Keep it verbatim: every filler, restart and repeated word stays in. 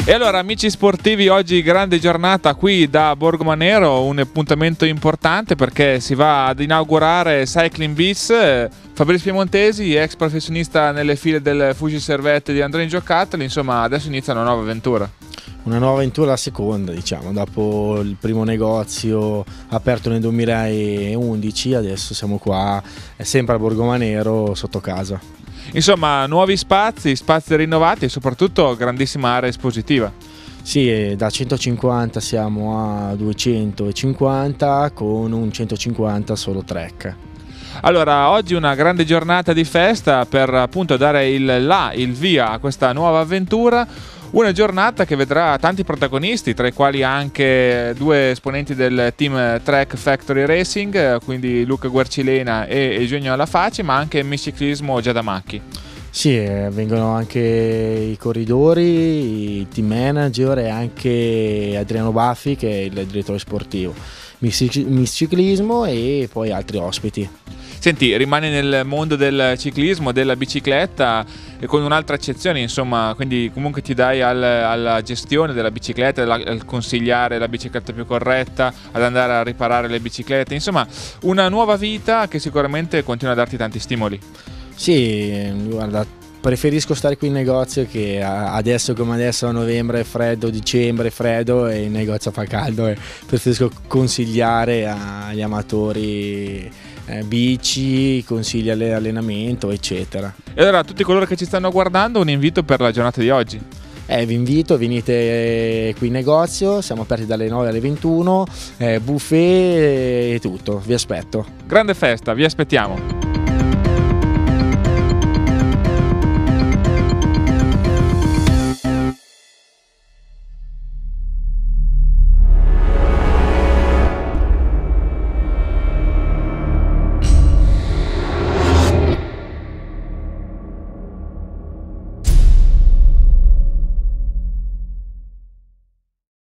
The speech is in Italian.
E allora amici sportivi, oggi grande giornata qui da Borgomanero, un appuntamento importante perché si va ad inaugurare Cycling Beats. Fabrizio Piemontesi, ex professionista nelle file del Fuji Servette di Andrea Giocattoli, insomma adesso inizia una nuova avventura. Una nuova avventura, la seconda, diciamo, dopo il primo negozio aperto nel duemilaundici, adesso siamo qua, sempre a Borgomanero, sotto casa. Insomma, nuovi spazi, spazi rinnovati e soprattutto grandissima area espositiva. Sì, da centocinquanta siamo a duecentocinquanta con un centocinquanta solo track. Allora, oggi una grande giornata di festa per appunto dare il là, il via a questa nuova avventura. Una giornata che vedrà tanti protagonisti, tra i quali anche due esponenti del team Trek Factory Racing, quindi Luca Guercilena e Eugenio Alafaci, ma anche Miss Ciclismo Giadamacchi. Sì, vengono anche i corridori, i team manager e anche Adriano Baffi che è il direttore sportivo, Miss Ciclismo e poi altri ospiti. Senti, rimani nel mondo del ciclismo, della bicicletta e con un'altra accezione, insomma, quindi comunque ti dai al, alla gestione della bicicletta, al consigliare la bicicletta più corretta, ad andare a riparare le biciclette, insomma una nuova vita che sicuramente continua a darti tanti stimoli. Sì, guarda, preferisco stare qui in negozio che adesso come adesso a novembre è freddo, dicembre è freddo e il negozio fa caldo e preferisco consigliare agli amatori eh, bici, consigli all'allenamento eccetera. E allora a tutti coloro che ci stanno guardando un invito per la giornata di oggi. Eh, vi invito, venite qui in negozio, siamo aperti dalle nove alle ventuno, eh, buffet e tutto, vi aspetto. Grande festa, vi aspettiamo.